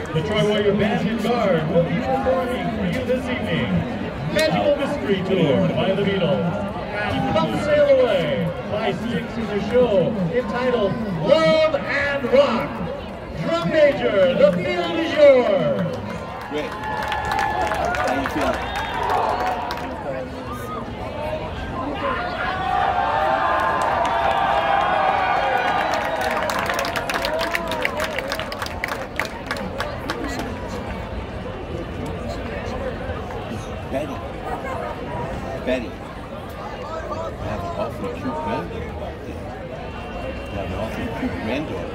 The Troy Warrior Band and Guard will be performing for you this evening. Magical Mystery Tour by the Beatles. And Come Sail Away by Styx is a show entitled Love and Rock. Drum Major, the field is yours. Great. How you feeling? Betty. I have an awfully cute granddaughter. I have an awfully cute granddaughter.